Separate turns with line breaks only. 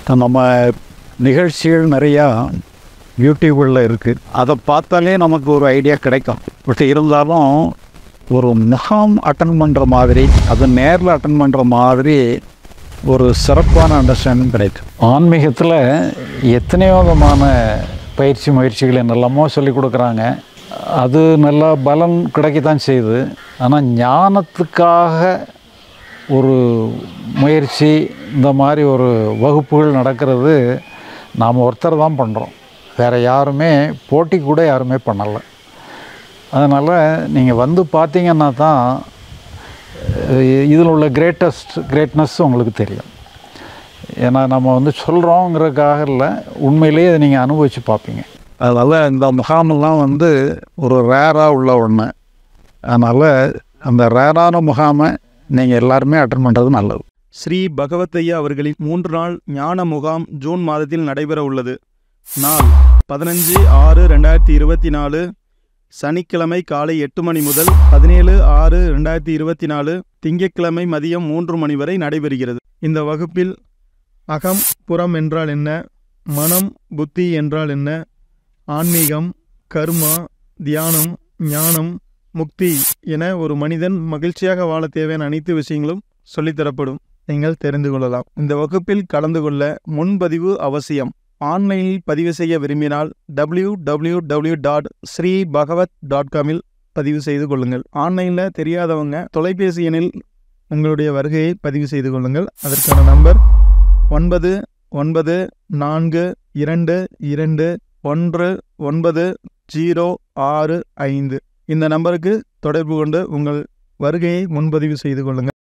நம்ம நிகழ்ச்சிகள் நிறையா யூடியூபில் இருக்குது. அதை பார்த்தாலே நமக்கு ஒரு ஐடியா கிடைக்கும். பட் இருந்தாலும் ஒரு முகாம் அட்டன் பண்ணுற மாதிரி, அது நேரில் அட்டன் பண்ணுற மாதிரி ஒரு சிறப்பான அண்டர்ஸ்டாண்டிங் கிடைக்கும். ஆன்மீகத்தில் எத்தனையோ விதமான முயற்சிகள் என்னெல்லாமோ சொல்லி கொடுக்குறாங்க. அது நல்லா பலன் கிடைக்கத்தான் செய்யுது. ஆனால் ஞானத்துக்காக ஒரு முயற்சி, இந்த மாதிரி ஒரு வகுப்புகள் நடக்கிறது நாம் ஒருத்தர் தான் பண்ணுறோம். வேறு யாருமே போட்டி கூட யாருமே பண்ணலை. அதனால் நீங்கள் வந்து பார்த்தீங்கன்னா தான் இதில் உள்ள கிரேட்னஸ் உங்களுக்கு தெரியும். ஏன்னா நம்ம வந்து சொல்கிறோங்கிறதுக்காக இல்லை, உண்மையிலேயே அதை நீங்கள் அனுபவித்து பார்ப்பீங்க. அதனால் இந்த முகாமெல்லாம் வந்து ஒரு ரேராக உள்ள ஒன்று. அதனால் அந்த ரேரான முகாமை நீங்கள் எல்லாருமே அட்டன் பண்ணுறது நல்லது.
ஸ்ரீ பகவத்தையா அவர்களின் 3 நாள் ஞான முகாம் ஜூன் மாதத்தில் நடைபெற உள்ளது. நாள் 15/6/2024, சனிக்கிழமை காலை 8 மணி முதல் 17/6/2024 திங்கட்கிழமை மதியம் 3 மணி வரை நடைபெறுகிறது. இந்த வகுப்பில் அகம் புறம் என்றால் என்ன, மனம் புத்தி என்றால் என்ன, ஆன்மீகம், கர்மா, தியானம், ஞானம், முக்தி என ஒரு மனிதன் மகிழ்ச்சியாக வாழ தேவையான அனைத்து விஷயங்களும் சொல்லித்தரப்படும். நீங்கள் தெரிந்து கொள்ளலாம். இந்த வகுப்பில் கலந்து கொள்ள முன்பதிவு அவசியம். ஆன்லைனில் பதிவு செய்ய விரும்பினால் www.sreebhagavat.com பதிவு செய்து கொள்ளுங்கள். ஆன்லைனில் தெரியாதவங்க தொலைபேசி எண்ணில் உங்களுடைய வருகையை பதிவு செய்து கொள்ளுங்கள். அதற்கான நம்பர் 9942219065. இந்த நம்பருக்கு தொடர்பு கொண்டு உங்கள் வருகையை முன்பதிவு செய்து கொள்ளுங்கள்.